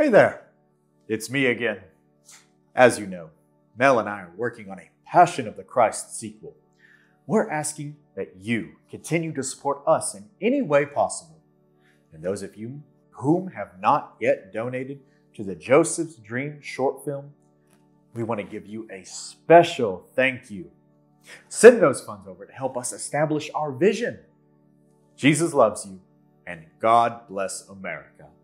Hey there, it's me again. As you know, Mel and I are working on a Passion of the Christ sequel. We're asking that you continue to support us in any way possible. And those of you whom have not yet donated to the Joseph's Dream short film, we want to give you a special thank you. Send those funds over to help us establish our vision. Jesus loves you, and God bless America.